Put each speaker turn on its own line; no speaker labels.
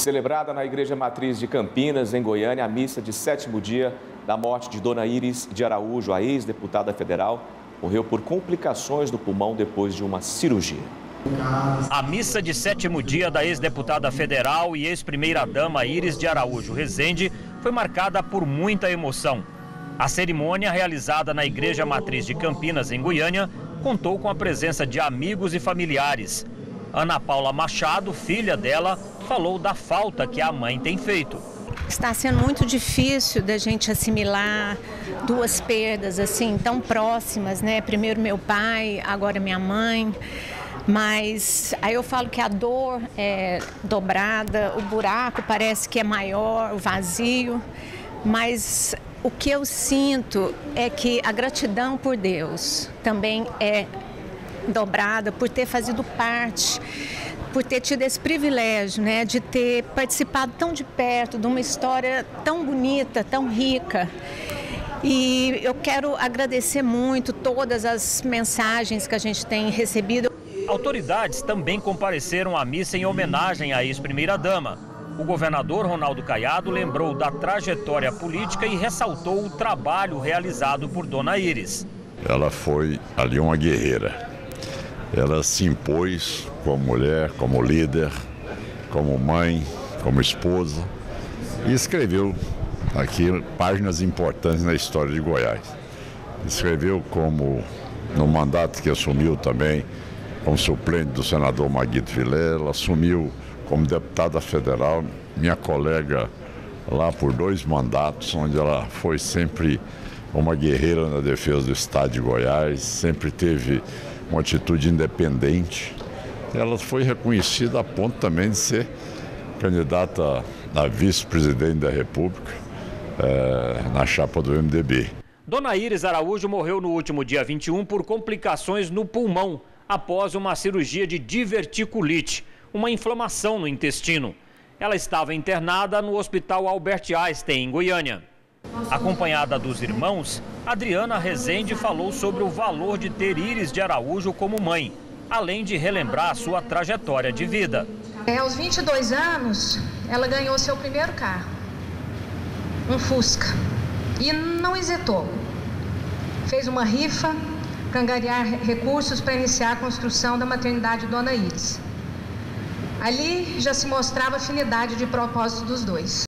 Celebrada na Igreja Matriz de Campinas, em Goiânia, a missa de 7º dia da morte de Dona Iris de Araújo, a ex-deputada federal, morreu por complicações no pulmão depois de uma cirurgia.
A missa de 7º dia da ex-deputada federal e ex-primeira-dama Iris de Araújo Rezende foi marcada por muita emoção. A cerimônia, realizada na Igreja Matriz de Campinas, em Goiânia, contou com a presença de amigos e familiares. Ana Paula Machado, filha dela, falou da falta que a mãe tem feito.
Está sendo muito difícil da gente assimilar duas perdas assim tão próximas, né? Primeiro meu pai, agora minha mãe. Mas aí eu falo que a dor é dobrada, o buraco parece que é maior, o vazio. Mas o que eu sinto é que a gratidão por Deus também é dobrada por ter fazido parte, por ter tido esse privilégio, né, de ter participado tão de perto de uma história tão bonita, tão rica. E eu quero agradecer muito todas as mensagens que a gente tem recebido.
Autoridades também compareceram à missa em homenagem à ex-primeira-dama. O governador Ronaldo Caiado lembrou da trajetória política e ressaltou o trabalho realizado por Dona Iris.
Ela foi ali uma guerreira. Ela se impôs como mulher, como líder, como mãe, como esposa e escreveu aqui páginas importantes na história de Goiás. Escreveu como, no mandato que assumiu também, como suplente do senador Maguito Vilela, assumiu como deputada federal, minha colega lá por 2 mandatos, onde ela foi sempre uma guerreira na defesa do estado de Goiás, sempre teve uma atitude independente. Ela foi reconhecida a ponto também de ser candidata a vice-presidente da República na chapa do MDB.
Dona Iris Araújo morreu no último dia 21 por complicações no pulmão, após uma cirurgia de diverticulite, uma inflamação no intestino. Ela estava internada no Hospital Albert Einstein, em Goiânia. Acompanhada dos irmãos, Adriana Rezende falou sobre o valor de ter Iris de Araújo como mãe, além de relembrar a sua trajetória de vida.
Aos 22 anos, ela ganhou seu primeiro carro, um Fusca, e não hesitou. Fez uma rifa para angariar recursos para iniciar a construção da maternidade Dona Iris. Ali já se mostrava a afinidade de propósito dos dois.